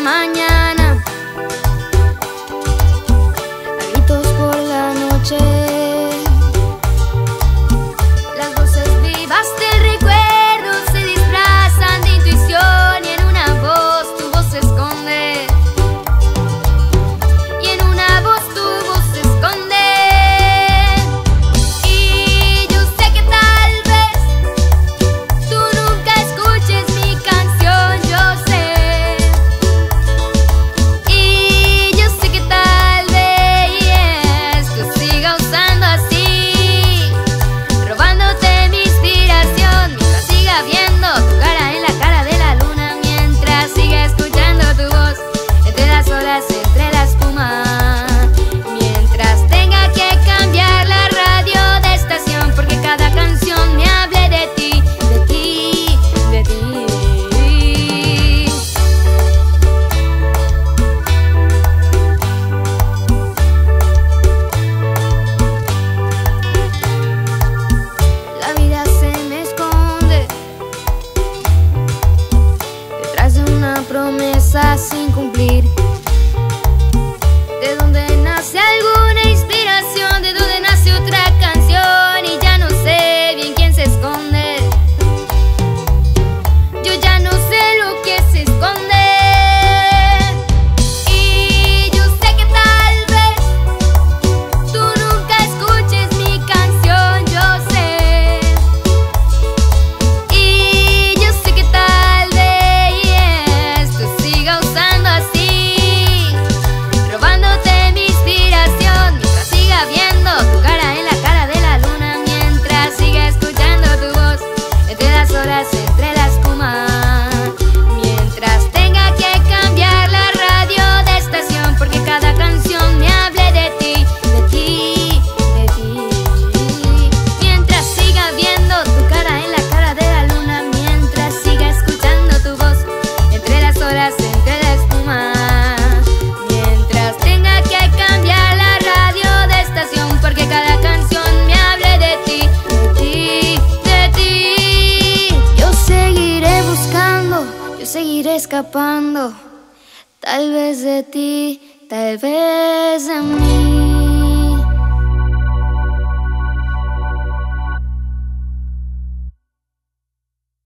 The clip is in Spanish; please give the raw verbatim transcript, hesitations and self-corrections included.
mañana, a gritos por la noche, las voces vivas del recuerdo se disfrazan de intuición y en una voz tu voz se esconde, y en una voz tu voz se esconde. Y yo sé que tal vez tú nunca escuches mi canción, yo sé. Y yo sé que tal vez tú sigas usando así, robándote mi inspiración, mientras siga viendo tu cara en la cara de la luna, mientras siga escuchando tu voz entre las olas, entre la espuma, mientras tenga que cambiar la radio de estación porque cada canción me hable de ti, de ti, de ti. La vida se me esconde detrás de una promesa sin cumplir. De dónde nace alguna inspiración, de dónde nace otra canción, y ya no sé bien quién se esconde. Yo ya no sé lo que se esconde. Y yo sé que tal vez tú nunca escuches mi canción, yo sé. Y yo sé que tal vez tú sigas usando así, robándote mi inspiración, mientras siga viendo tu cara en la cara de la luna, mientras siga escuchando tu voz entre las horas, entre la espuma, mientras tenga que cambiar la radio de estación porque cada canción me hable de ti, de ti, de ti. Mientras siga viendo tu cara en la cara de la luna, mientras siga escuchando tu voz entre las horas, entre la espuma, mientras tenga que cambiar la radio de estación porque cada canción me hable de ti, de ti, de ti. Yo seguiré buscando, yo seguiré escapando, tal vez de ti, tal vez de mí.